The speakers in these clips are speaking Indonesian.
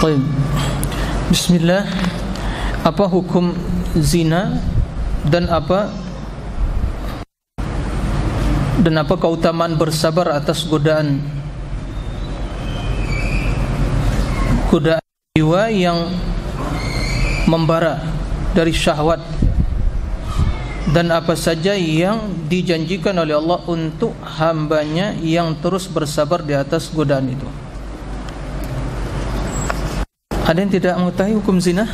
Baik. Bismillah. Apa hukum zina dan apa keutamaan bersabar atas godaan jiwa yang membara dari syahwat, dan apa saja yang dijanjikan oleh Allah untuk hambanya yang terus bersabar di atas godaan itu? Ada yang tidak mengetahui hukum zina?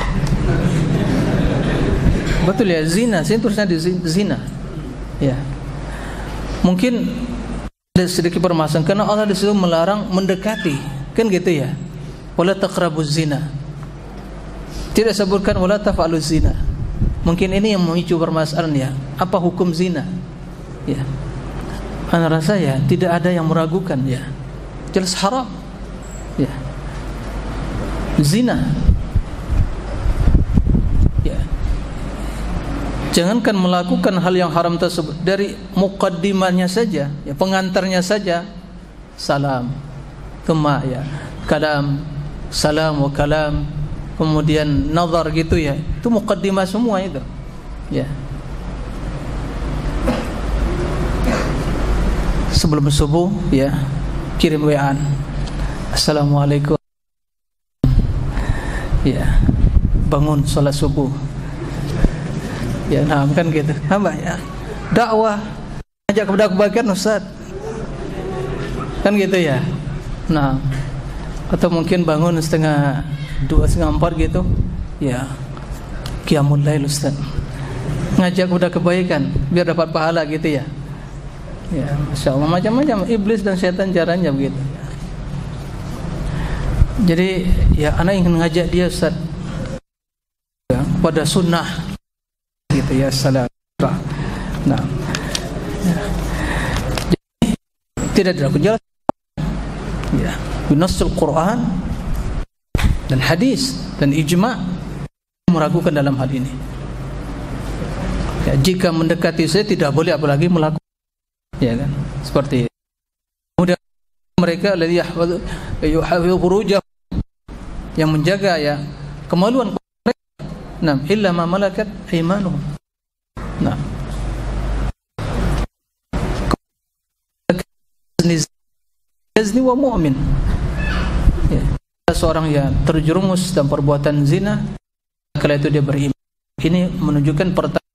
Betul ya, zina, sini tulisnya di zina. Ya. Mungkin ada sedikit permasalahan karena Allah di situ melarang mendekati, kan gitu ya. Wala taqrabuz zina. Tidak sebutkan wala taf'aluz zina. Mungkin ini yang memicu permasalahan ya. Apa hukum zina? Ya. Ana rasa ya tidak ada yang meragukan ya. Jelas haram. Ya. Zina. Ya. Jangankan melakukan hal yang haram tersebut, dari muqaddimahnya saja, ya, pengantarnya saja, salam, thumma ya, kalam, salam wa kalam, kemudian nazar gitu ya. Itu muqaddimah semua itu. Ya. Sebelum subuh ya, kirim WA. Assalamualaikum. Ya, bangun sholat subuh. Ya, nah kan gitu. Apa ya? Dakwah, ajak kepada kebaikan Ustaz. Kan gitu ya. Nah, atau mungkin bangun setengah 2, setengah 4 gitu. Ya, qiyamul lail Ustaz. Ngajak kepada kebaikan biar dapat pahala gitu ya. Ya, Masya Allah, macam-macam iblis dan setan caranya begitu. Jadi ya anak ingin ngajak dia Ustaz ya, pada sunnah gitu ya, salam. Nah ya. Jadi, tidak dilakukan ya, binasul Quran dan hadis dan ijma' meragukan dalam hal ini ya. Jika mendekati saya tidak boleh, apalagi melakukan ya kan, seperti itu. Kemudian mereka alladzi yuhafidhu furujahum, yang menjaga ya kemaluan mereka. Nah, illa ma malakat aymanuhum. Nah, yazni wa mu'min. Ya, seorang yang terjerumus dalam perbuatan zina, kala itu dia beriman. Ini menunjukkan pertama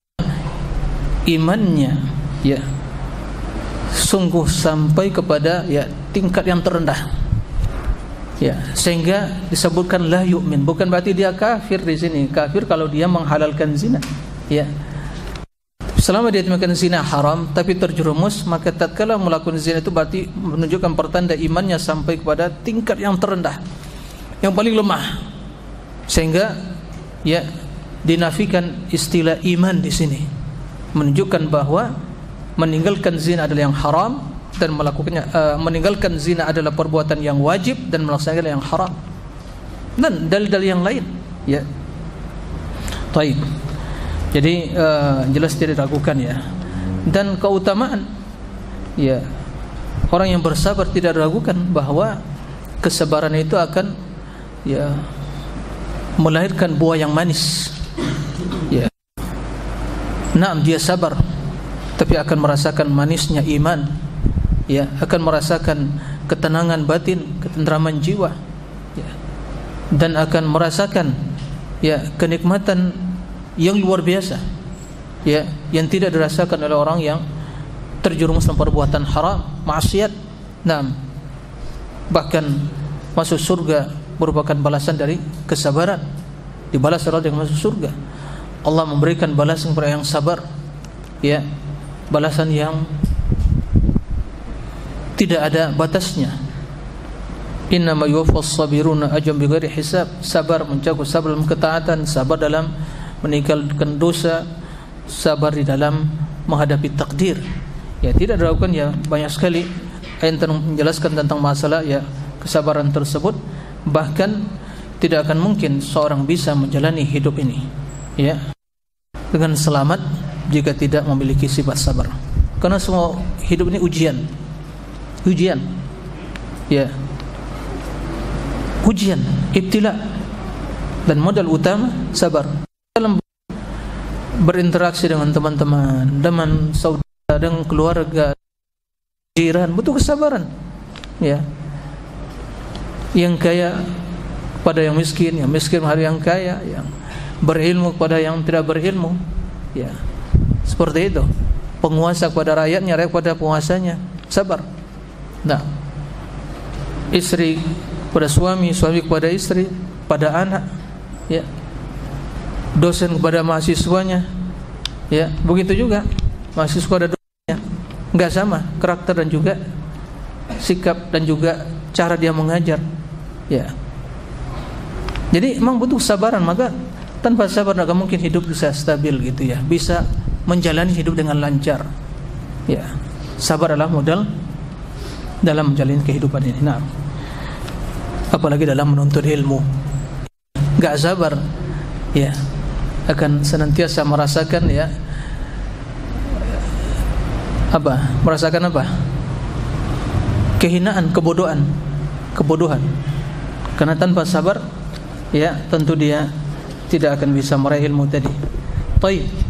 imannya ya sungguh sampai kepada ya tingkat yang terendah. Ya, sehingga disebutkan la yu'min, bukan berarti dia kafir di sini. Kafir kalau dia menghalalkan zina. Ya. Selama dia melakukan zina haram tapi terjerumus, maka tatkala melakukan zina itu berarti menunjukkan pertanda imannya sampai kepada tingkat yang terendah, yang paling lemah. Sehingga ya dinafikan istilah iman di sini. Menunjukkan bahwa meninggalkan zina adalah yang haram, dan melakukannya meninggalkan zina adalah perbuatan yang wajib, dan melaksanakan yang haram, dan dalil-dalil yang lain ya. Baik. Jadi jelas tidak diragukan ya. Dan keutamaan ya, orang yang bersabar tidak diragukan bahwa kesabaran itu akan ya melahirkan buah yang manis ya. Nah, dia sabar tapi akan merasakan manisnya iman ya, akan merasakan ketenangan batin, ketentraman jiwa ya, dan akan merasakan ya kenikmatan yang luar biasa ya, yang tidak dirasakan oleh orang yang terjerumus dalam perbuatan haram, maksiat. Nah, bahkan masuk surga merupakan balasan dari kesabaran, dibalas oleh dengan masuk surga. Allah memberikan balasan kepada yang sabar ya, balasan yang tidak ada batasnya. Innama yuwaffas sabiruna ajrahum bighairi hisab. Sabar mencakup sabar dalam ketaatan, sabar dalam meninggalkan dosa, sabar di dalam menghadapi takdir. Ya, tidak diragukan ya, banyak sekali ayat yang menjelaskan tentang masalah ya kesabaran tersebut. Bahkan tidak akan mungkin seorang bisa menjalani hidup ini ya dengan selamat jika tidak memiliki sifat sabar. Karena semua hidup ini ujian ya, ujian, ibtila, dan modal utama sabar. Dalam berinteraksi dengan teman-teman, dengan saudara, dengan keluarga, jiran, butuh kesabaran. Ya. Yang kaya pada yang miskin pada yang kaya, yang berilmu kepada yang tidak berilmu. Ya. Seperti itu. Penguasa kepada rakyatnya, rakyat kepada penguasanya. Sabar. Nah, istri kepada suami, suami kepada istri, pada anak, ya. Dosen kepada mahasiswanya, ya. Begitu juga mahasiswa kepada dosennya. Enggak sama karakter dan juga sikap dan juga cara dia mengajar, ya. Jadi memang butuh kesabaran. Maka tanpa sabar tidak mungkin hidup bisa stabil gitu ya, bisa menjalani hidup dengan lancar, ya. Sabar adalah modal dalam menjalani kehidupan ini. Nah, apalagi dalam menuntut ilmu. Enggak sabar, ya, akan senantiasa merasakan, ya, merasakan kehinaan, kebodohan. Karena tanpa sabar, ya, tentu dia tidak akan bisa meraih ilmu tadi. Baik.